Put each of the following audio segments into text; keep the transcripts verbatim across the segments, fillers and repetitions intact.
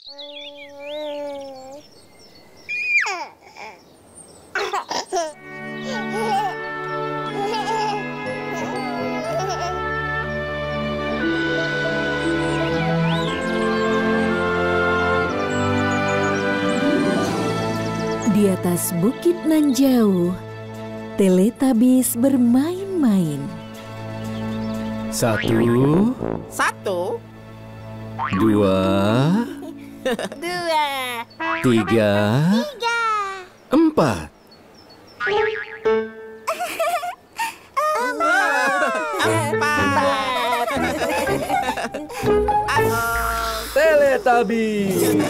Di atas bukit nan jauh, Teletubbies bermain-main. Satu, Satu, dua, Dua. tiga, Tiga. empat. empat. Teletubbies.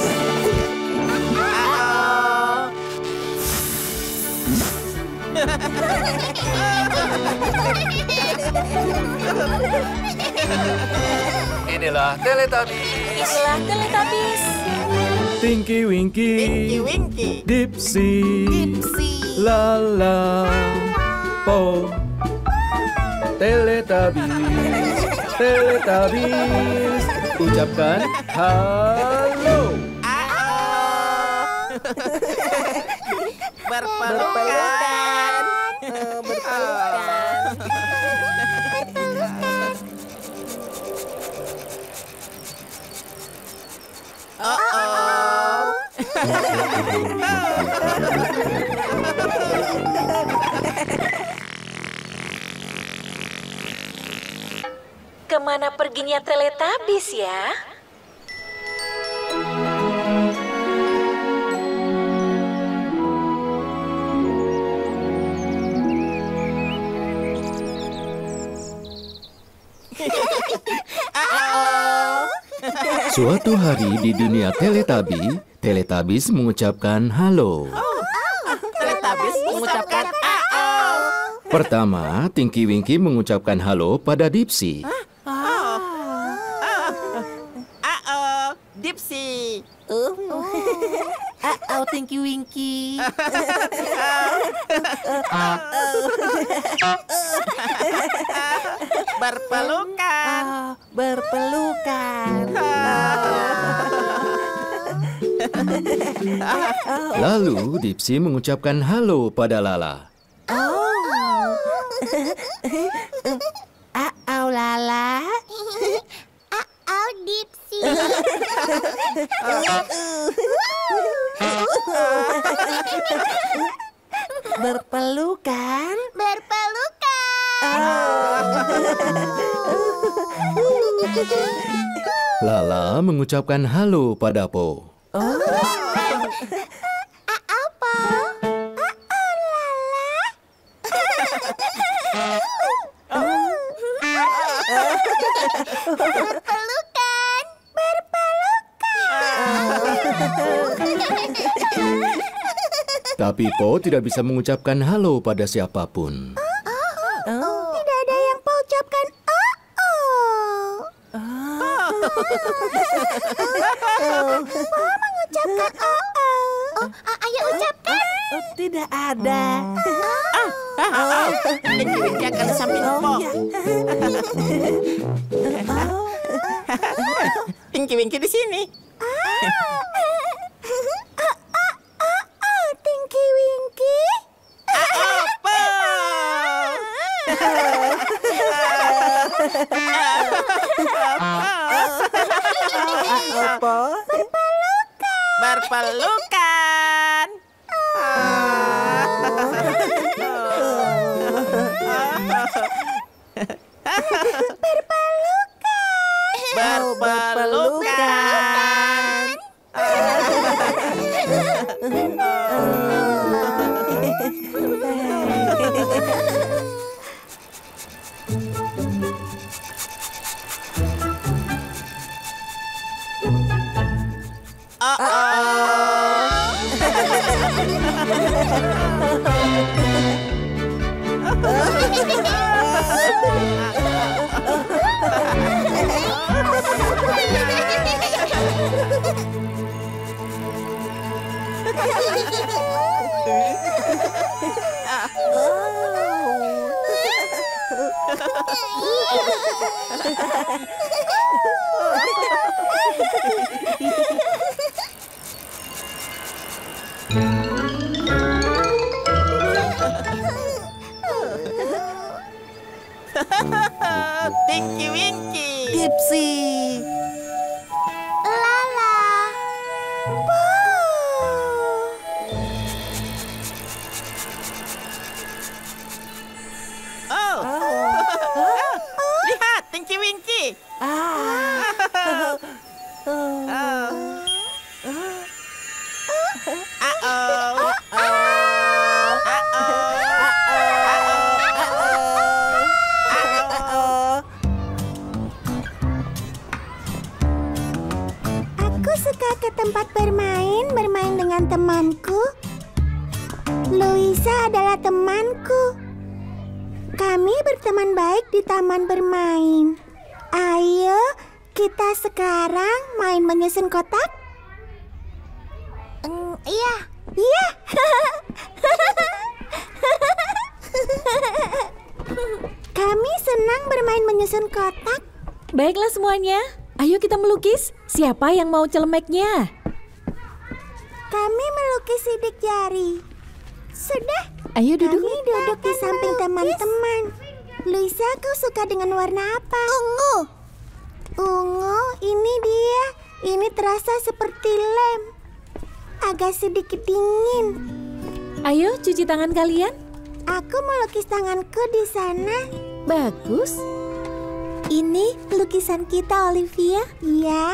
Inilah Teletubbies. Inilah Teletubbies. Tinky Winky, Winky Winky, Dipsy, Dipsy. Lala, Po. Teletubbies, Teletubbies. Ucapkan halo. berpelukan. Oh, berpelukan. Oh, Kemana perginya Teletubbies ya? Suatu hari di dunia Teletubby, Teletubbies mengucapkan halo. Teletubbies mengucapkan A-O. Pertama, Tinky Winky mengucapkan halo pada Dipsy. A-O, Dipsy. Oh, Tinky Winky. Berpelukan. Oh, berpelukan. Lalu Dipsy mengucapkan halo pada Lala. Oh. Oh, Lala. Oh, Dipsy. Berpelukan. Berpelukan. Lala mengucapkan halo pada Po. Apa? Oh, Lala. Berpelukan. Berpelukan. Tapi Po tidak bisa mengucapkan halo pada siapapun. Oh, tidak ada yang mau ucapkan oh oh. Mau mengucapkan oh oh. Oh, a- ayo ucapkan. Oh, tidak ada. Tinky Winky akan di samping Oh, Po. ya. Tinky Winky di sini. Oh, Tinky Winky. Po. Apa? Berpelukan. Berpelukan. Aku suka ke tempat bermain, bermain dengan temanku. Luisa adalah temanku. Kami berteman baik di taman bermain. Ayo, kita sekarang main menyusun kotak. Mm, iya, iya. Kami senang bermain menyusun kotak. Baiklah semuanya, ayo kita melukis. Siapa yang mau celemeknya? Kami melukis sidik jari. Sudah. Ayo duduk. Kami duduk di samping teman-teman. Luisa, kau suka dengan warna apa? Ungu. Ungu, ini dia. Ini terasa seperti lem. Agak sedikit dingin. Ayo cuci tangan kalian. Aku melukis tanganku di sana. Bagus. Ini lukisan kita, Olivia. Iya.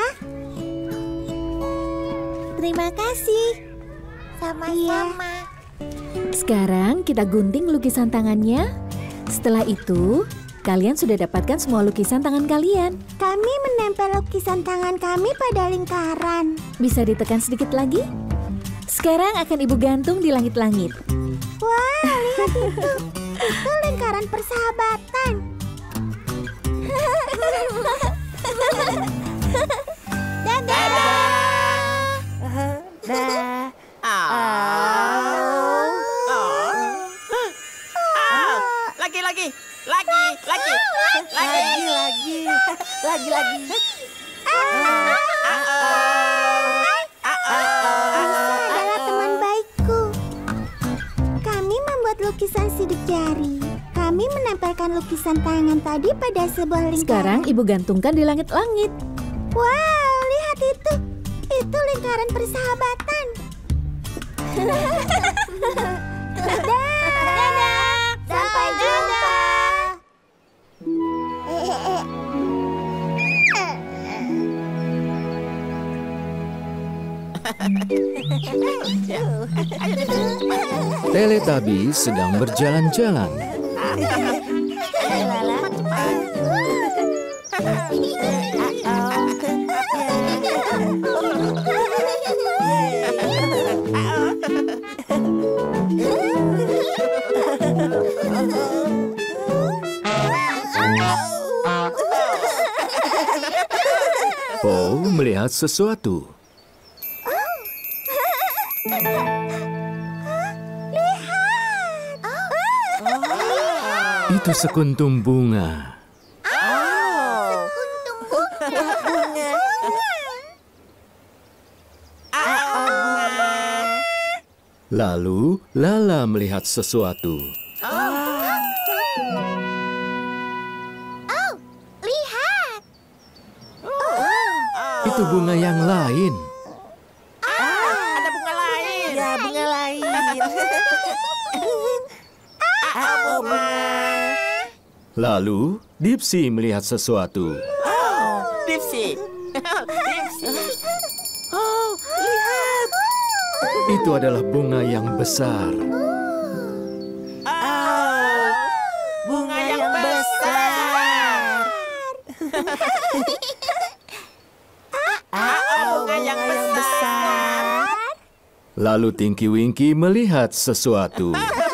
Terima kasih. Sama-sama. Sekarang kita gunting lukisan tangannya. Setelah itu, kalian sudah dapatkan semua lukisan tangan kalian. Kami menempel lukisan tangan kami pada lingkaran. Bisa ditekan sedikit lagi? Sekarang akan ibu gantung di langit-langit. Wah, lihat itu. Itu lingkaran persahabatan. Dadah. Dah. Lagi, lagi, lagi, lagi, lagi, Lagi, lagi, lagi, lagi. Luisa adalah teman baikku. Kami membuat lukisan sidik jari. Kami menempelkan lukisan tangan tadi pada sebuah lingkaran. Sekarang ibu gantungkan di langit-langit. Wow, lihat itu. Itu lingkaran persahabatan. Dadah. Sampai jumpa. Teletubbies sedang berjalan-jalan. Po melihat sesuatu. Itu sekuntum bunga. Lalu Lala melihat sesuatu. Lihat. Itu bunga yang lain. Ada bunga lain. Ya, bunga lain. Ah, bunga. Lalu Dipsy melihat sesuatu. Dipsy. Dipsy. Oh, lihat. Itu adalah bunga yang besar. Oh, bunga yang besar. Ah, bunga yang besar. Lalu Tinky Winky melihat sesuatu.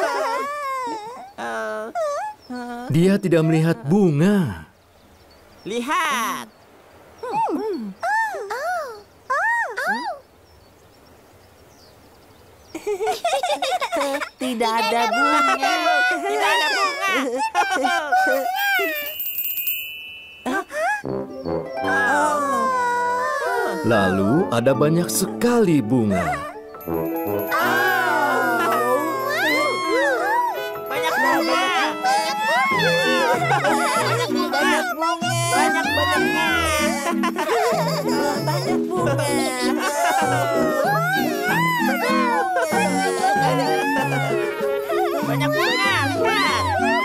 Dia tidak melihat bunga. Lihat. Tidak ada bunga. Tidak ada bunga. Lalu ada banyak sekali bunga. Banyak bunga. Banyak bunga. Banyak bunga. Banyak bunga. Banyak bunga. Lihat.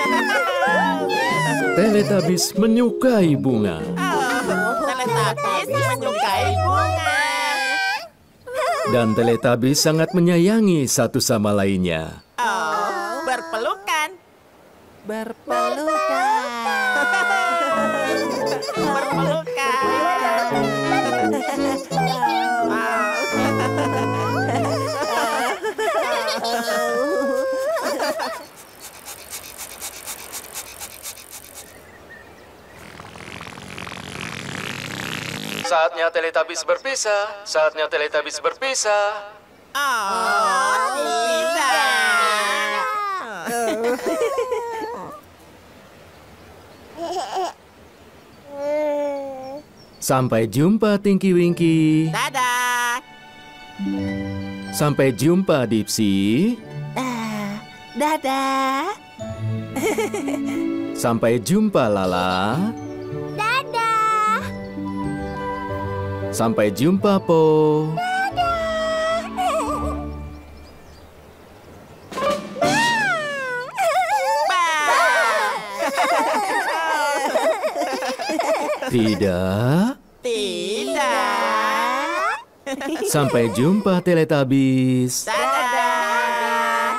Teletubbies menyukai bunga. Teletubbies menyukai bunga. Dan Teletubbies sangat menyayangi satu sama lainnya. Oh, berpelukan. Berpelukan. Berpelukan. Saatnya Teletubbies berpisah. Saatnya Teletubbies berpisah. Oh, tidak. Sampai jumpa Tinky Winky. Dadah. Sampai jumpa Dipsy. Ah, dadah. Sampai jumpa Lala. Dadah. Sampai jumpa Po. Tidak. Tidak. Sampai jumpa Teletubbies. Dadah.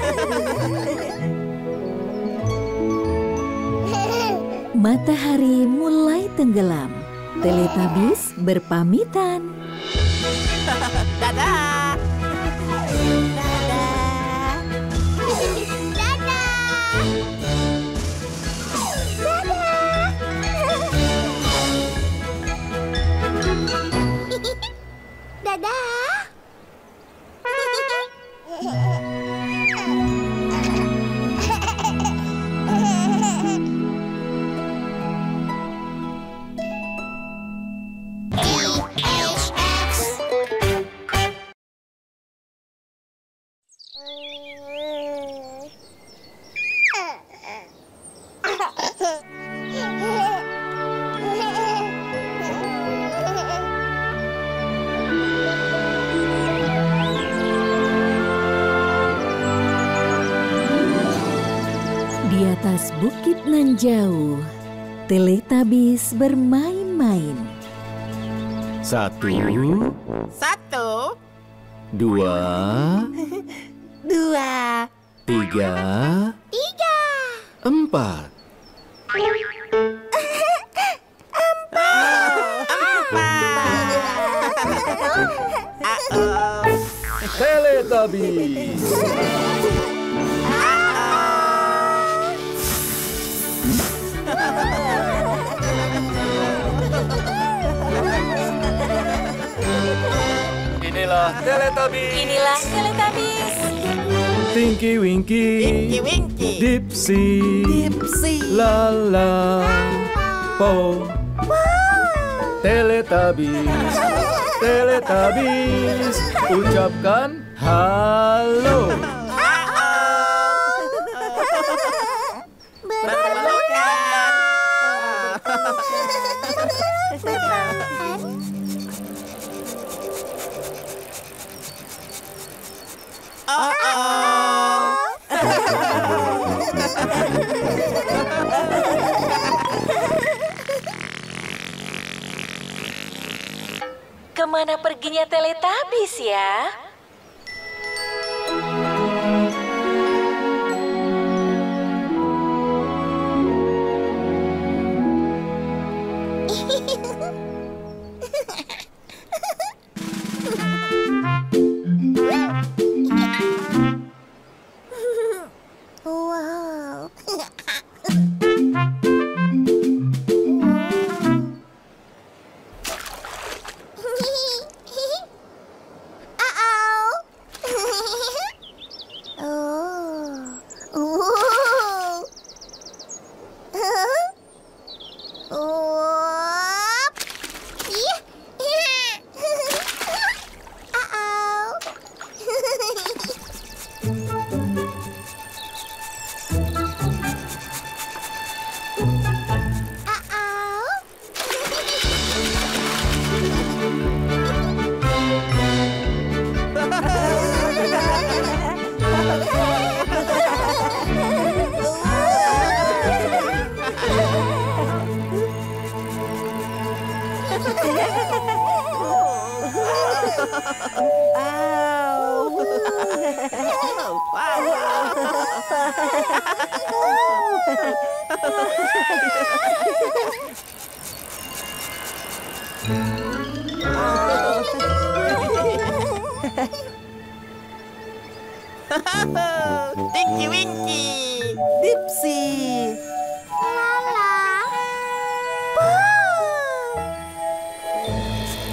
Matahari mulai tenggelam. Teletubbies berpamitan. Dadah. Dadah. Di atas bukit nan jauh, Teletubbies bermain-main. Satu, Satu, dua, Dua. tiga, Tiga. empat. Teletubbies. Inilah Teletubbies. Inilah Teletubbies. Tinky Winky. Tinky Winky. Dipsy. Dipsy. Lala. Po. Teletubbies. Teletubbies. Ucapkan halo. Berpelukan. Oh, oh. Kemana perginya Teletubbies ya? Wow. Tinky Winky. Dipsy. Lala.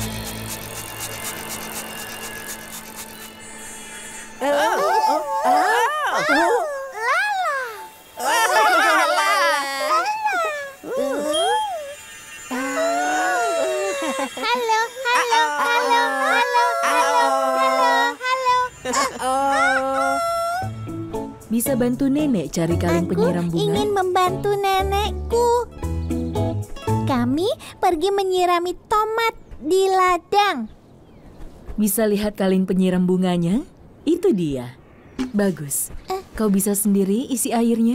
Halo, halo, halo, halo, halo, halo, halo. Bisa bantu nenek cari kaleng penyiram Aku bunga? ingin membantu nenekku. Kami pergi menyirami tomat di ladang. Bisa lihat kaleng penyiram bunganya? Itu dia. Bagus. Kau bisa sendiri isi airnya?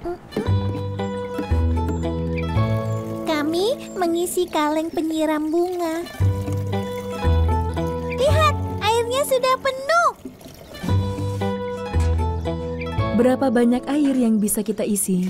Kami mengisi kaleng penyiram bunga. Lihat, airnya sudah penuh. Berapa banyak air yang bisa kita isi?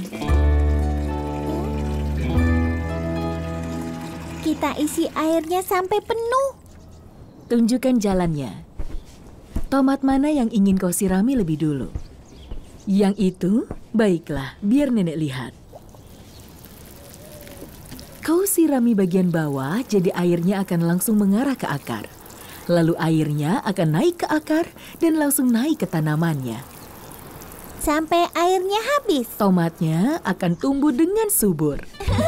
Kita isi airnya sampai penuh. Tunjukkan jalannya. Tomat mana yang ingin kau sirami lebih dulu? Yang itu, baiklah, biar nenek lihat. Kau sirami bagian bawah, jadi airnya akan langsung mengarah ke akar. Lalu airnya akan naik ke akar dan langsung naik ke tanamannya. Sampai airnya habis. Tomatnya akan tumbuh dengan subur.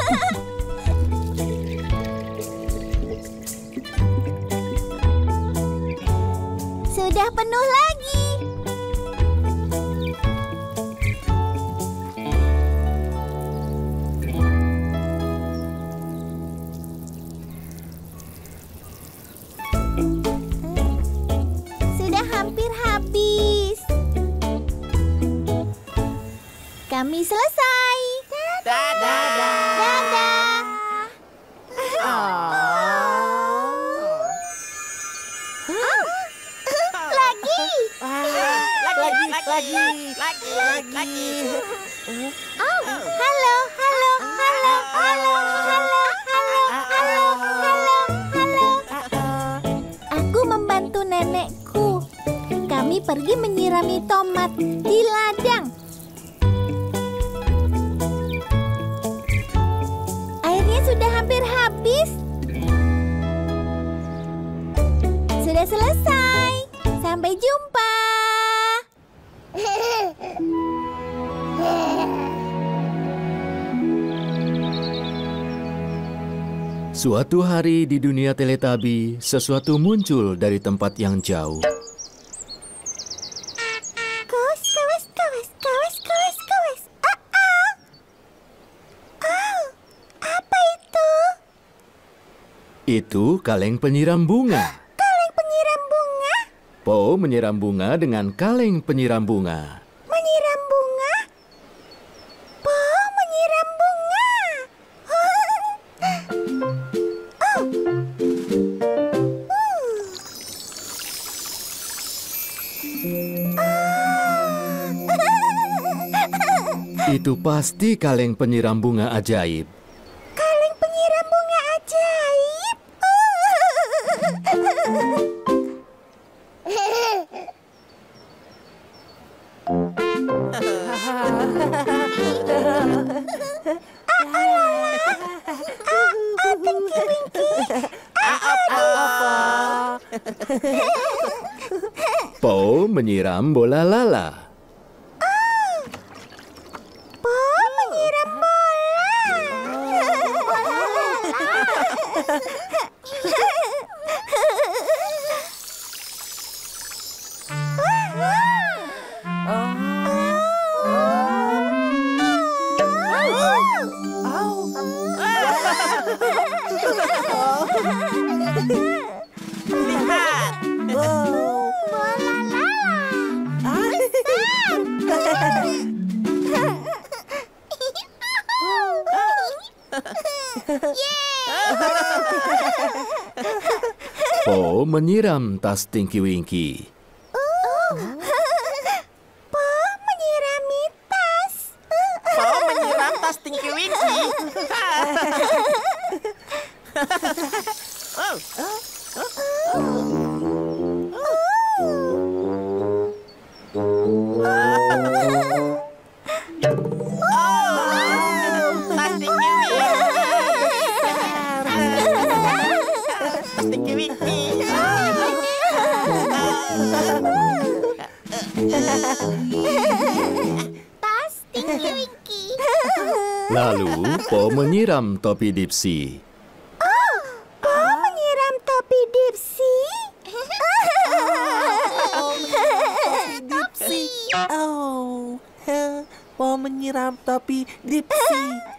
Sudah penuh lagi. Sudah hampir habis. Kami selesai. Dadah. Dadah. Lagi. Lagi, lagi, lagi, lagi. Oh, halo, halo, halo, halo, halo, halo, halo, halo, halo. Aku membantu nenekku. Kami pergi menyirami tomat di ladang. Airnya sudah hampir habis. Sudah selesai. Sampai jumpa. Suatu hari di dunia Teletabi, sesuatu muncul dari tempat yang jauh. Kawas, kawas, kawas, kawas, kawas, kawas. Ah, ah. Oh, apa itu? Itu kaleng penyiram bunga. Kaleng penyiram bunga? Po menyiram bunga dengan kaleng penyiram bunga. Menyiram bunga? Po menyiram bunga. Oh. Itu pasti kaleng penyiram bunga ajaib. Kaleng penyiram bunga ajaib. Po menyiram bola lala. Po menyiram bola. Lihat. Bola lala. Po menyiram tas Tinky Winky. Po menyirami tas. Po menyiram tas Tinky Winky. Oh, tas Tinky Winky. Tas Tinky Winky. Tas Tinky Winky. Lalu Po menyiram topi Dipsy. Oh, Po menyiram topi Dipsy. Dipsy. Oh, mau menyiram topi Dipsy.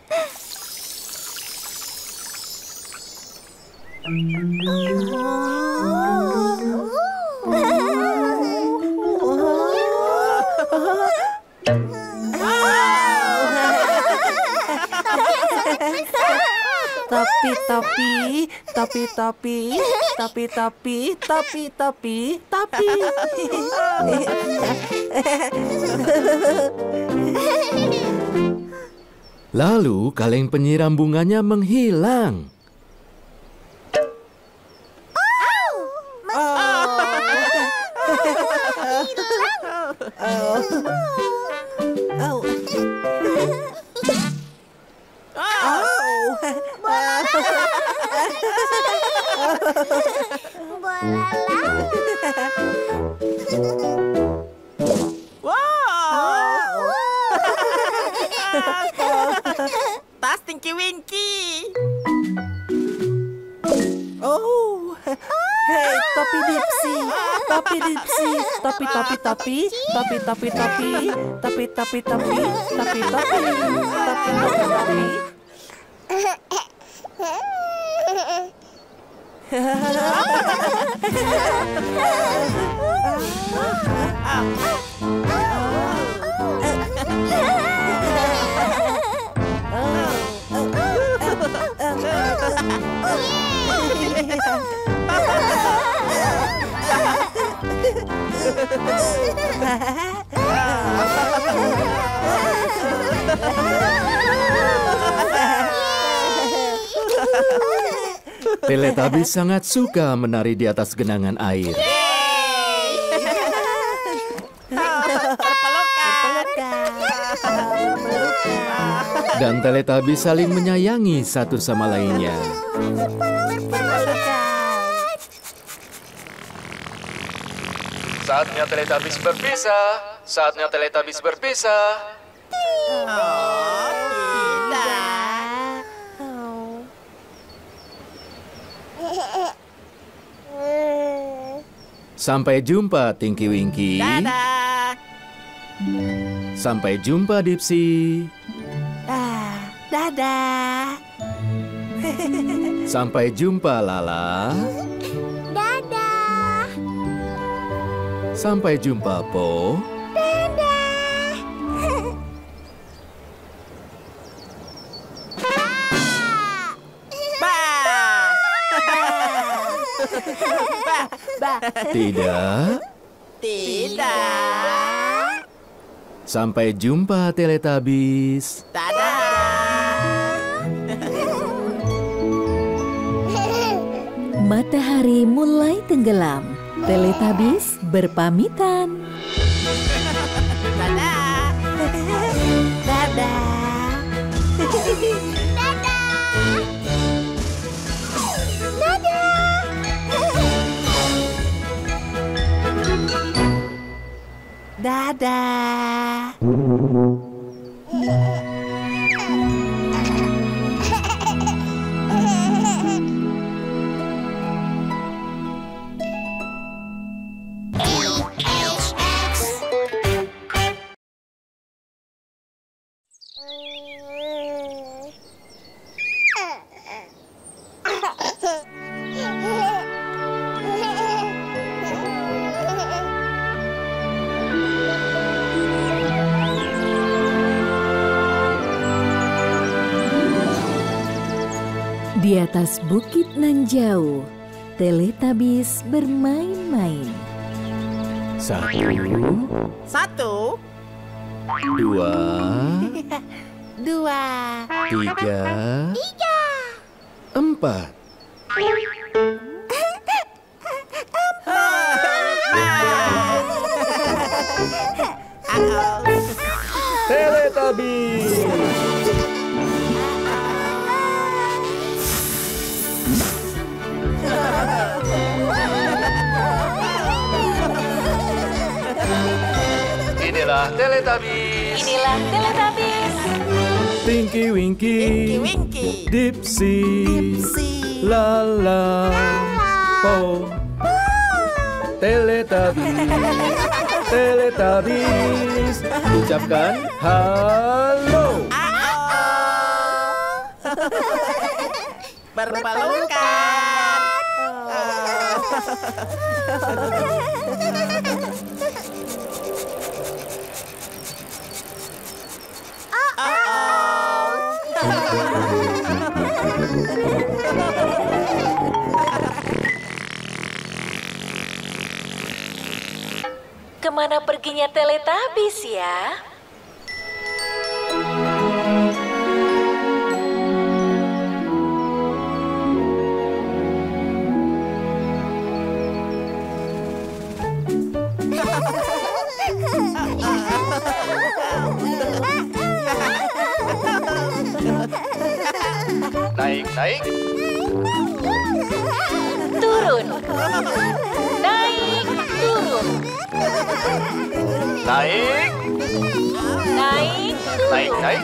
Tapi tapi tapi tapi tapi tapi tapi tapi tapi Lalu kaleng penyiram bunganya menghilang. Wow. Tas Tinky Winky. Oh, hei, topi Dipsy, topi Dipsy, topi topi topi, topi topi topi, topi topi topi, topi topi, topi topi topi. Teletubbies sangat suka menari di atas genangan air. Dan Teletubbies saling menyayangi satu sama lainnya. Saatnya Teletubbies berpisah. Saatnya Teletubbies berpisah. Oh, tidak. Sampai jumpa Tinky Winky. Dadah. Sampai jumpa Dipsy. Ah, dadah. Sampai jumpa Lala. Dadah. Sampai jumpa Po. Dadah. Bah. Tidak. Tidak. Sampai jumpa Teletubbies. Dadah. Matahari mulai tenggelam. Teletubbies berpamitan. Dadah. Dadah. Dadah. Di atas bukit nan jauh, Teletubbies bermain-main. Satu, Satu. dua, Dua. tiga, empat. Teletubbies. Inilah Teletubbies. Inilah Teletubbies. Tinky Winky, Winky Winky. Dipsy, Dipsy. Lala, Po. Teletubbies, Teletubbies. Ucapkan halo. Berpelukan. Kemana perginya Teletubbies ya? Naik, naik. Turun. Naik, turun. Naik, Naik, naik, naik.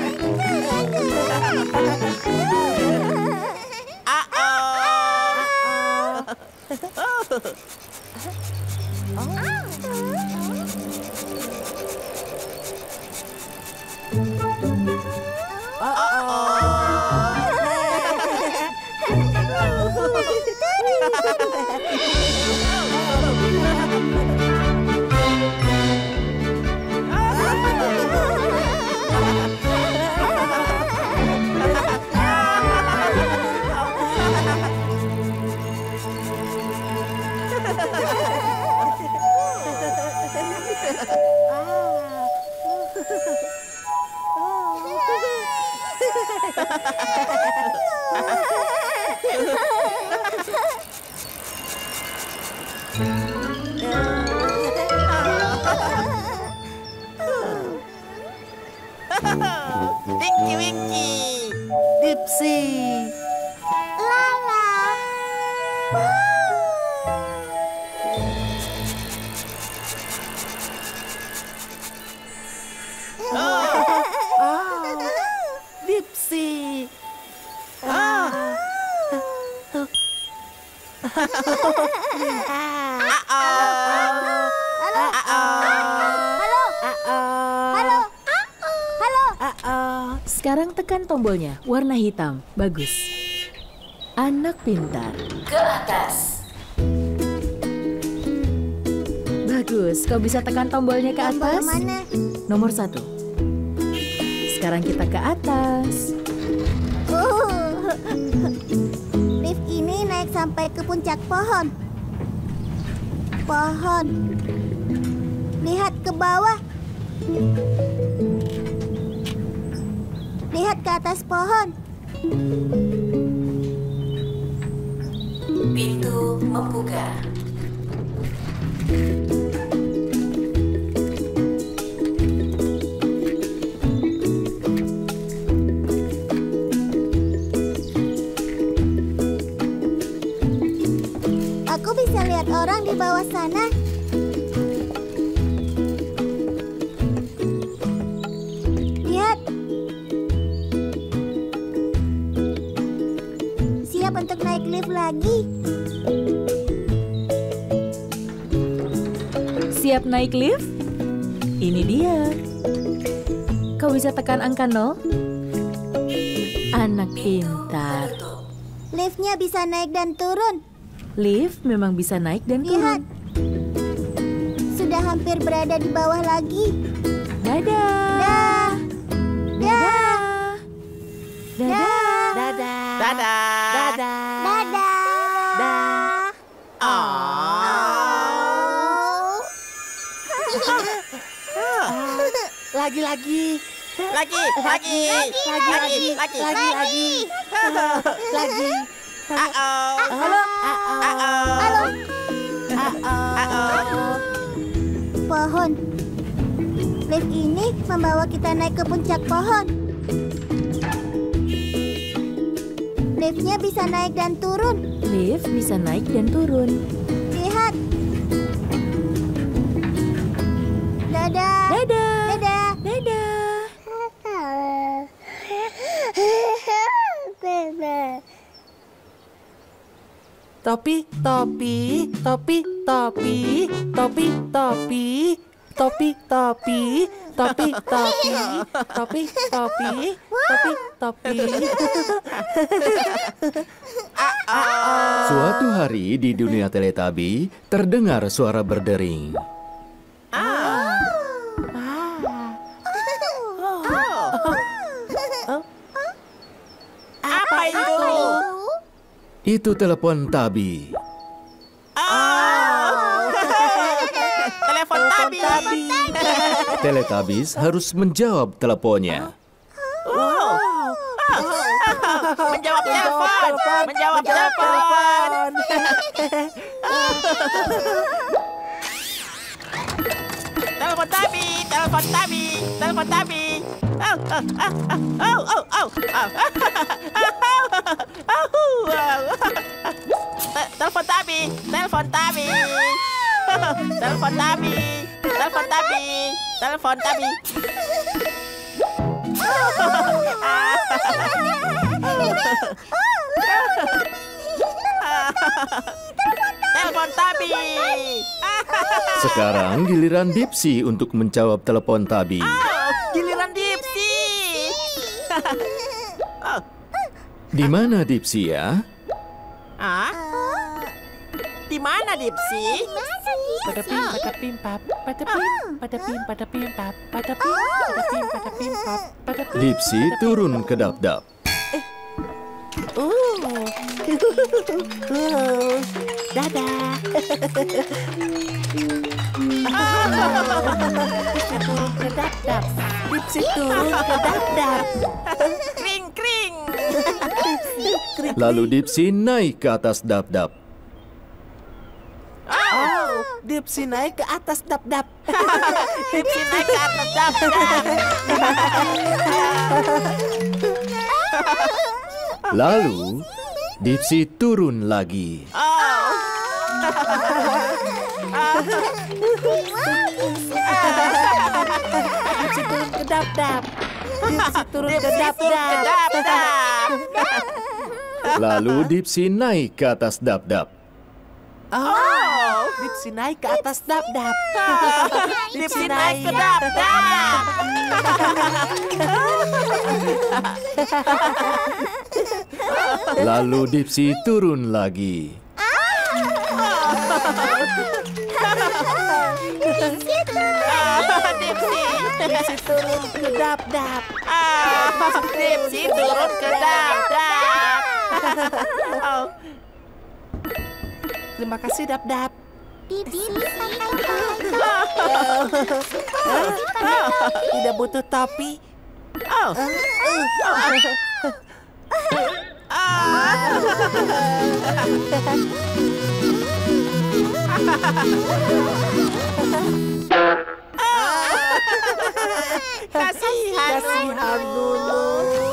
Tinky Winky. Dipsy. Lala. Dipsy. Halo. Halo. Halo. Sekarang tekan tombolnya, warna hitam. Bagus. Anak pintar. Ke atas. Bagus, kau bisa tekan tombolnya ke Tombol atas. mana? Nomor satu. Sekarang kita ke atas. Uh. Lift ini naik sampai ke puncak pohon. Pohon. Lihat ke bawah. Lihat ke atas pohon. Pintu membuka. Aku bisa lihat orang di bawah sana. Lihat. Siap untuk naik lift lagi. Siap naik lift? Ini dia. Kau bisa tekan angka nol? Anak pintar. Liftnya bisa naik dan turun. Lift memang bisa naik dan Lihat. turun. Sudah hampir berada di bawah lagi. Dadah. Dah. Dah. Dadah. Dadah. Dadah. Dadah. Dadah. Dah. Lagi, lagi. Lagi, lagi, Lagi, lagi, lagi, lagi, lagi. Lagi. Uh-oh. Halo. Uh-oh. Uh-oh. Pohon. Lift ini membawa kita naik ke puncak pohon. Liftnya bisa naik dan turun. Lift bisa naik dan turun. Lihat. Dadah. Dadah. Topi, topi, topi, topi, topi, topi, topi, topi, topi, topi, topi, topi, topi, topi. Suatu hari di dunia Teletubby, terdengar suara berdering. Apa itu? Itu telepon Tabi. Telepon Tabi. Teletubbies harus menjawab teleponnya. Menjawab telepon. Menjawab telepon. Telepon Tabi. Telepon Tabi. Telepon Tabi. Oh, oh, oh, oh, oh, oh. Telepon Tabi. Telepon Tabi. Telepon Tabi. Telepon Tabi. Telepon Tabi. Telepon Tabi. Sekarang giliran Dipsy untuk menjawab telepon Tabi. Giliran Dipsy. Di mana Dipsy ya? Ah? Di mana Dipsy? Pada pim, pada pim, pap, pada pim, pada pim, pada pim, pap, pada pim, pada pim, pada pim, pap, pada pim. Dipsy turun ke dap-dap. Uh, uh, dadah. Dipsy turun ke dap-dap. Dipsy turun ke dap-dap. Kring kring. Lalu Dipsy naik ke atas dap-dap. Oh, Dipsy naik ke atas dap-dap. Dipsy naik ke atas dap-dap. Lalu Dipsy turun lagi. Dipsy turun ke dap-dap. Dipsy turun ke Dipsy turun ke dap-dap. dap-dap. Lalu Dipsy naik ke atas dap-dap. Oh, Dipsy naik ke atas dap-dap. Dipsy naik ke dap-dap. Lalu Dipsy turun lagi. Dipsy. Dipsy turun ke dap-dap. Ah, Dipsy turun ke dap-dap. Oh. Terima kasih dap-dap. Tidak butuh topi. Oh. Kasihan. Kasihan dulu.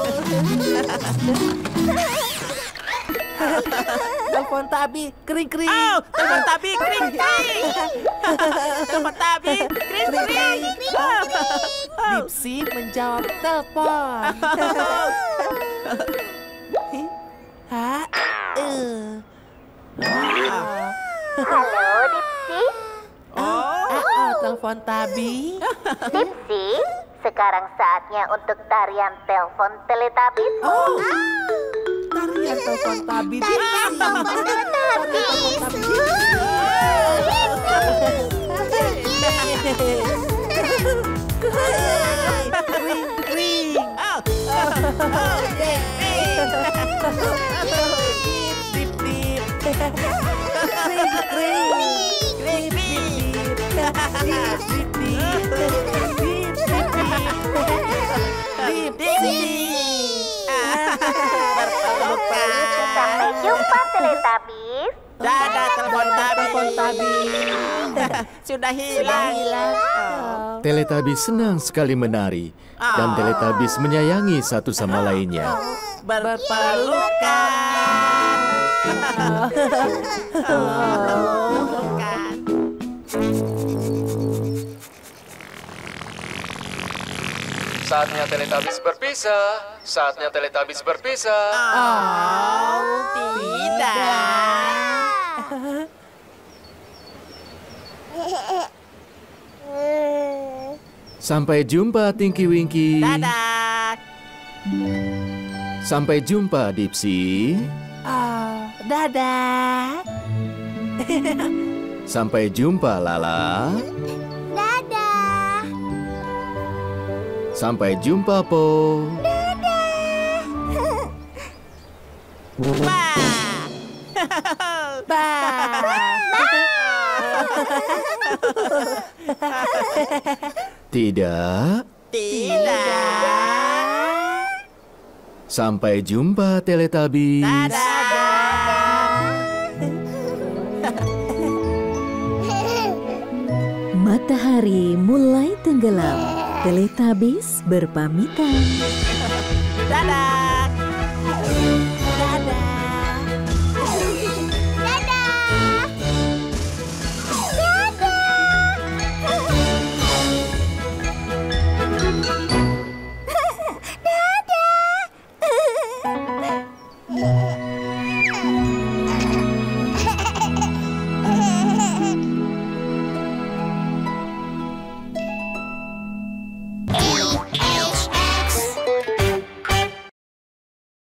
Telepon Tabi, kering-kering. Oh, telepon Tabi kring kring. Telepon Tabi kring kring. Dipsy menjawab telepon. Hah? Eh. Halo, Dipsy. Ah, ah, telepon Tabi. Dipsy, sekarang saatnya untuk tarian telepon Teletubbies. Oh, tarian telepon Tabi. Kering-kering. Oh. Dip, dip. Kering-kering. Kring kring. Dip, dip, dip. Dip, dip, dip. Dipsy. Sampai jumpa, Teletubbies. Dadah telepon Tabi. Telepon Tabi. Sudah hilang. Hilang. Teletubbies senang sekali menari dan Teletubbies menyayangi satu sama lainnya. Berpelukan. Berpelukan. Saatnya Teletubbies berpisah. Saatnya Teletubbies berpisah. Oh, tidak. Sampai jumpa, Tinky Winky. Dadah. Sampai jumpa, Dipsy. Oh, dadah. Sampai jumpa, Lala. Dadah. Sampai jumpa, Po. Bah. Tidak. Tidak. Sampai jumpa, Teletubbies. Dadah. Matahari mulai tenggelam. Teletubbies berpamitan. Dadah.